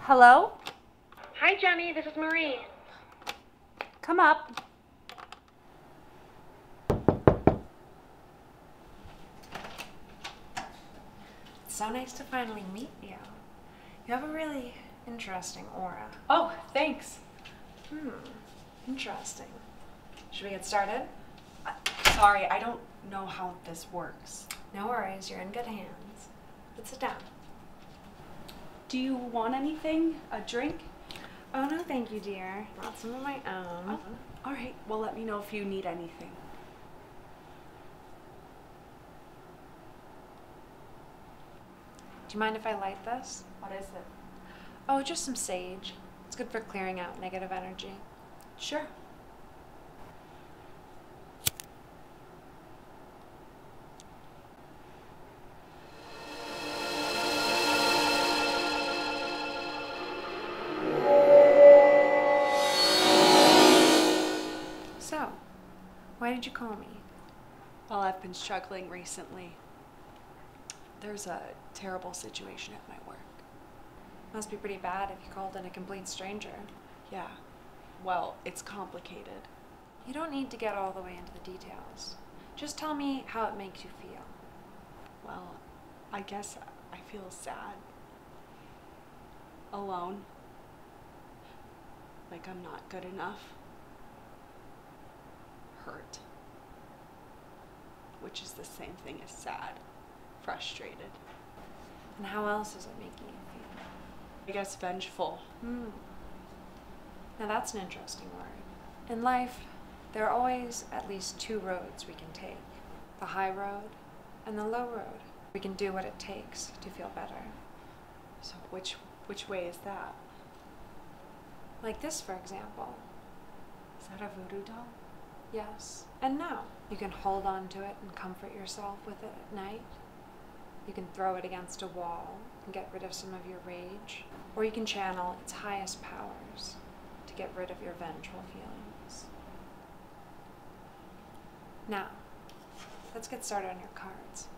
Hello? Hi, Jenny. This is Marie. Come up. It's so nice to finally meet you. You have a really interesting aura. Oh, thanks. Interesting. Should we get started? Sorry, I don't know how this works. No worries, you're in good hands. Let's sit down. Do you want anything? A drink? Oh, no, thank you, dear. Brought some of my own. Oh, all right. Well, let me know if you need anything. Do you mind if I light this? What is it? Oh, just some sage. It's good for clearing out negative energy. Sure. So, why did you call me? Well, I've been struggling recently. There's a terrible situation at my work. Must be pretty bad if you called in a complete stranger. Yeah. Well, it's complicated. You don't need to get all the way into the details. Just tell me how it makes you feel. Well, I guess I feel sad. Alone. Like I'm not good enough. Hurt. Which is the same thing as sad. Frustrated. And how else is it making you feel? I guess vengeful. Now that's an interesting word. In life, there are always at least two roads we can take. The high road and the low road. We can do what it takes to feel better. So which way is that? Like this, for example. Is that a voodoo doll? Yes and no. You can hold on to it and comfort yourself with it at night. You can throw it against a wall and get rid of some of your rage. Or you can channel its highest powers to get rid of your vengeful feelings. Now, let's get started on your cards.